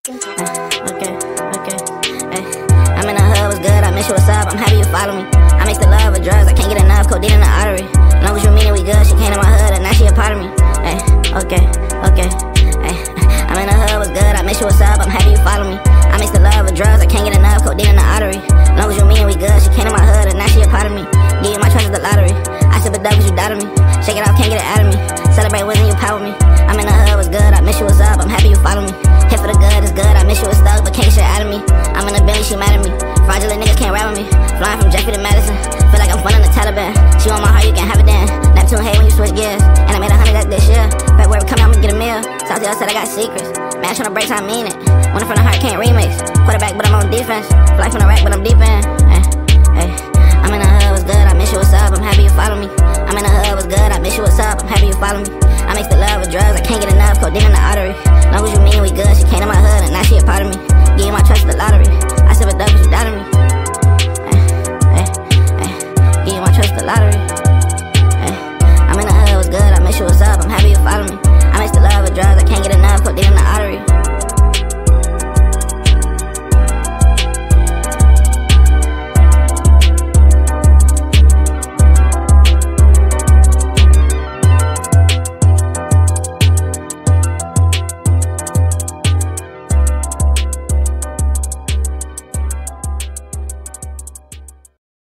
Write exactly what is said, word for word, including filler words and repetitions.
okay, okay. Ay, I'm in the hood, what's good? I miss you, what's up? I'm happy you follow me. I mix the love with drugs, I can't get enough. Codeine in the artery. Long as you mean it, we good. She came to my hood and now she a part of me. Ay, okay, okay. Ay, I'm in the hood, what's good? I miss you, what's up? I'm happy you follow me. I mix the love with drugs, I can't get enough. Codeine in the artery. Long as you mean it, we good. She came to my hood and now she a part of me. Give you my trust at the lottery. I sip a dub cause you doubted me. Shake it off, can't get it out of me. Celebrate when you power me. I'm in the hood, what's good? I miss you, what's up? I'm happy you follow me. Hit for the good, it's good. I miss you, it's stuck, but can't get shit out of me. I'm in the Bentley, she mad at me. Fraudulent niggas can't rap with me. Flying from Jeffrey to Madison. Feel like I'm funding the Taliban. She on my heart, you can have it then. Neptune hate when you switch gears. And I made a hundred that this year. February come out, I'ma get a meal. South y'all said I got secrets. Man, tryna break, so I mean it. One from the heart, can't remix. Quarterback, but I'm on defense. Fly from the rack, but I'm deep in. Ay, ay. I'm in the hood, what's good? I miss you, what's up? I'm happy you follow me. I'm in the hood, what's good? I miss you, what's up? I'm happy you follow me. I mix the love with drugs, I can't get enough. Codeine in the artery. Long as you mean we good. She came to my hood and now she a part of me. Give you my trust at the lottery. I sip a dub cause you doubted me. Ay, ay, ay. Give you my trust at the lottery.